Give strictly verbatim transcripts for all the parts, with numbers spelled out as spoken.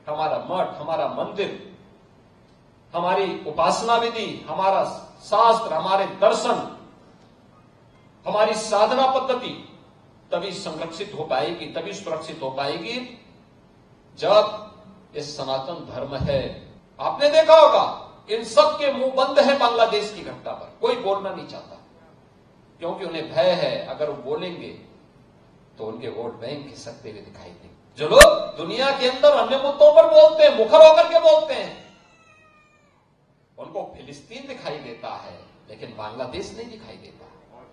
हमारा मठ, हमारा मंदिर, हमारी उपासना विधि, हमारा शास्त्र, हमारे दर्शन, हमारी साधना पद्धति तभी संरक्षित हो पाएगी, तभी सुरक्षित हो पाएगी जब ये सनातन धर्म है। आपने देखा होगा इन सब के मुंह बंद है बांग्लादेश की घटना पर, कोई बोलना नहीं चाहता क्योंकि उन्हें भय है अगर वो बोलेंगे तो उनके वोट बैंक खिसकते हुए दिखाई देंगे। जो लोग दुनिया के अंदर अन्य मुद्दों पर बोलते हैं, मुखर होकर के बोलते हैं, उनको फिलिस्तीन दिखाई देता है लेकिन बांग्लादेश नहीं दिखाई देता।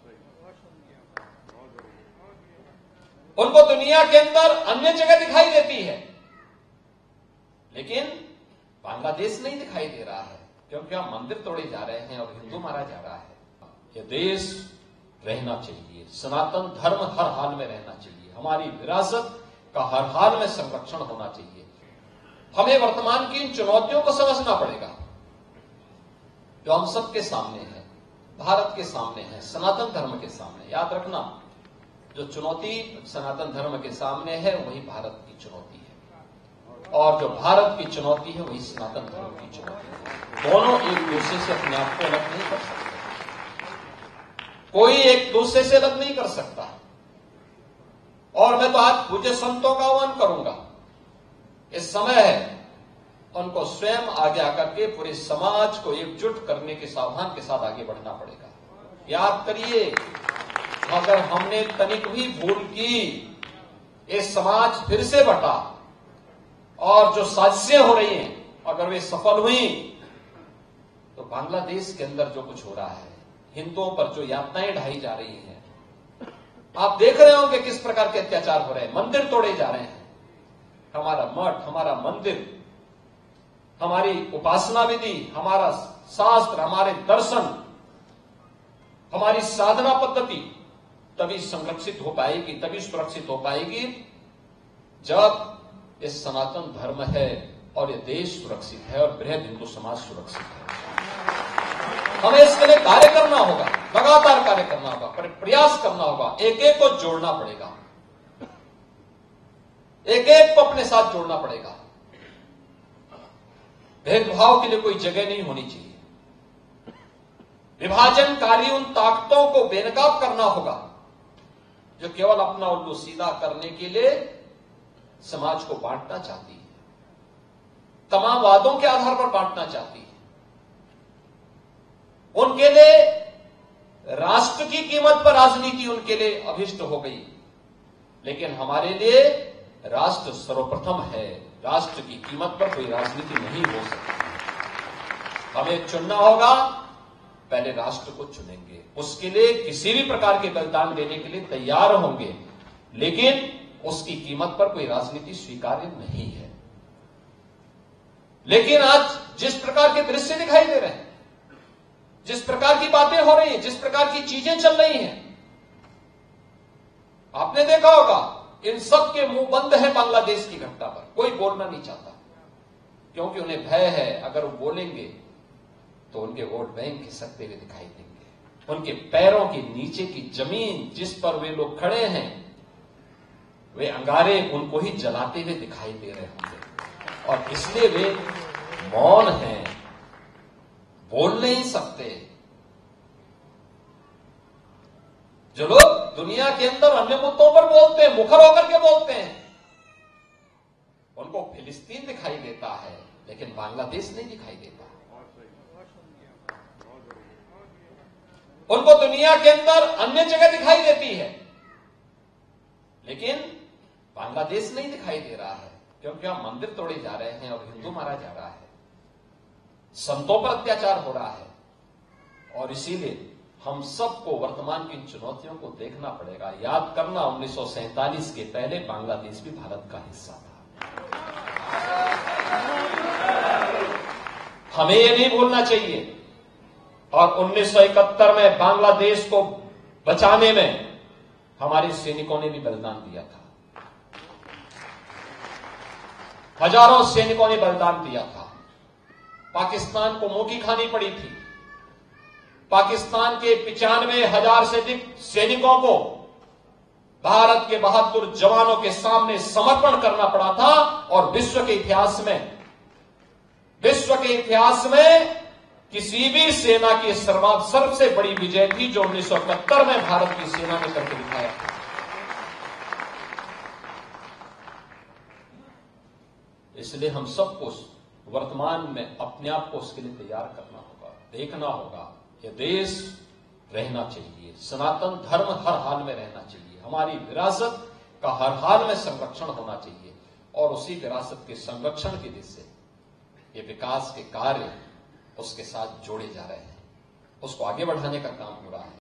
उनको दुनिया के अंदर अन्य जगह दिखाई देती है लेकिन बांग्लादेश नहीं दिखाई दे रहा है क्योंकि हम मंदिर तोड़े जा रहे हैं और हिंदू मारा जा रहा है। यह देश रहना चाहिए, सनातन धर्म हर हाल में रहना चाहिए, हमारी विरासत का हर हाल में संरक्षण होना चाहिए। हमें वर्तमान की इन चुनौतियों को समझना पड़ेगा जो हम सबके सामने है, भारत के सामने है, सनातन धर्म के सामने। याद रखना, जो चुनौती सनातन धर्म के सामने है वही भारत की चुनौती है और जो भारत की चुनौती है वही सनातन धर्म की चुनौती है। दोनों एक दूसरे से अपने आप को अलग नहीं कर सकते, कोई एक दूसरे से अलग नहीं कर सकता। और मैं तो आज पूज्य संतों का आह्वान करूंगा, इस समय है उनको स्वयं आगे आकर के पूरे समाज को एकजुट करने के सावधान के साथ आगे बढ़ना पड़ेगा। याद करिए, अगर हमने तनिक भी भूल की, ये समाज फिर से बटा और जो साजिशें हो रही हैं अगर वे सफल हुई तो बांग्लादेश के अंदर जो कुछ हो रहा है, हिंदुओं पर जो यातनाएं ढाई जा रही हैं, आप देख रहे होंगे किस प्रकार के अत्याचार हो रहे हैं, मंदिर तोड़े जा रहे हैं। हमारा मठ, हमारा मंदिर, हमारी उपासना विधि, हमारा शास्त्र, हमारे दर्शन, हमारी साधना पद्धति तभी संरक्षित हो पाएगी, तभी सुरक्षित हो पाएगी जब ये सनातन धर्म है और ये देश सुरक्षित है और बृहद हिंदू समाज सुरक्षित है। हमें इसके लिए कार्य करना होगा, लगातार कार्य करना होगा, प्रयास करना होगा, एक एक को जोड़ना पड़ेगा, एक एक को अपने साथ जोड़ना पड़ेगा। भेदभाव के लिए कोई जगह नहीं होनी चाहिए। विभाजनकारी उन ताकतों को बेनकाब करना होगा जो केवल अपना उल्लू सीधा करने के लिए समाज को बांटना चाहती है, तमाम वादों के आधार पर बांटना चाहती है। उनके लिए राष्ट्र की कीमत पर राजनीति उनके लिए अभिष्ट हो गई, लेकिन हमारे लिए राष्ट्र सर्वप्रथम है। राष्ट्र की कीमत पर कोई राजनीति नहीं हो सकती। हमें चुनना होगा, पहले राष्ट्र को चुनेंगे, उसके लिए किसी भी प्रकार के बलिदान देने के लिए तैयार होंगे, लेकिन उसकी कीमत पर कोई राजनीति स्वीकार्य नहीं है। लेकिन आज जिस प्रकार के दृश्य दिखाई दे रहे हैं, जिस प्रकार की बातें हो रही हैं, जिस प्रकार की चीजें चल रही हैं, आपने देखा होगा इन सब के मुंह बंद है बांग्लादेश की घटना पर, कोई बोलना नहीं चाहता क्योंकि उन्हें भय है अगर वो बोलेंगे तो उनके वोट बैंक खिसकते हुए दिखाई देंगे। उनके पैरों के नीचे की जमीन जिस पर वे लोग खड़े हैं, वे अंगारे उनको ही जलाते हुए दिखाई दे रहे होंगे और इसलिए वे मौन हैं, बोल नहीं सकते। जो लोग दुनिया के अंदर अन्य मुद्दों पर बोलते हैं, मुखर होकर के बोलते हैं, उनको फिलिस्तीन दिखाई देता है लेकिन बांग्लादेश नहीं दिखाई देता। उनको दुनिया के अंदर अन्य जगह दिखाई देती है लेकिन बांग्लादेश नहीं दिखाई दे रहा है क्योंकि हम मंदिर तोड़े जा रहे हैं और हिंदू मारा जा रहा है, संतों पर अत्याचार हो रहा है। और इसीलिए हम सबको वर्तमान की चुनौतियों को देखना पड़ेगा। याद करना, उन्नीस सौ सैंतालीस के पहले बांग्लादेश भी भारत का हिस्सा था। हमें यह नहीं भूलना चाहिए। और उन्नीस सौ इकहत्तर में बांग्लादेश को बचाने में हमारे सैनिकों ने भी बलिदान दिया था, हजारों सैनिकों ने बलिदान दिया था। पाकिस्तान को मुंह की खानी पड़ी थी। पाकिस्तान के पिचानवे हजार से अधिक सैनिकों को भारत के बहादुर जवानों के सामने समर्पण करना पड़ा था और विश्व के इतिहास में विश्व के इतिहास में किसी भी सेना की सर्वात सबसे बड़ी विजय थी जो उन्नीस सौ इकहत्तर में भारत की सेना ने करके दिखाया था। इसलिए हम सबको वर्तमान में अपने आप को उसके लिए तैयार करना होगा, देखना होगा। यह देश रहना चाहिए, सनातन धर्म हर हाल में रहना चाहिए, हमारी विरासत का हर हाल में संरक्षण होना चाहिए और उसी विरासत के संरक्षण की दिशा से ये विकास के कार्य उसके साथ जोड़े जा रहे हैं, उसको आगे बढ़ाने का काम हो रहा है।